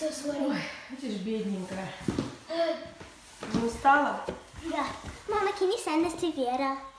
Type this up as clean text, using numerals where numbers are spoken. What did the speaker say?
so sweaty. Ой, видишь, бедненькая. Не устала? Yeah. Mama, can you send this to Vera?